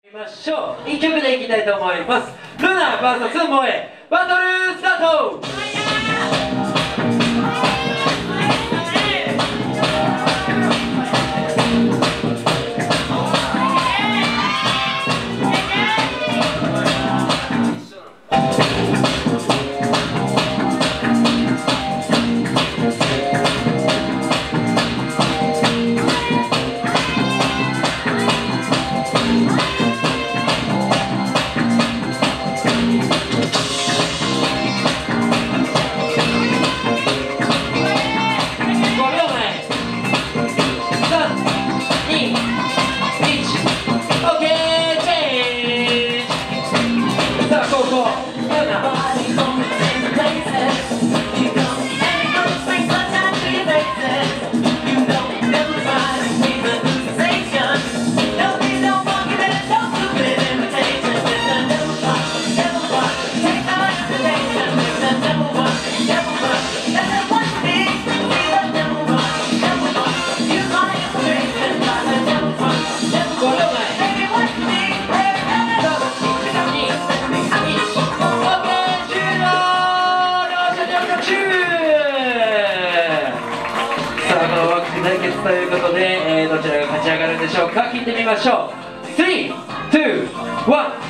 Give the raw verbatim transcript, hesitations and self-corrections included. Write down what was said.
ましょう。いっきょくでいきたいと思います。ルナ ブイエス 萌えバトルスタート。対決ということで、えー、どちらが勝ち上がるんでしょうか。聞いてみましょう。スリー、ツー、ワン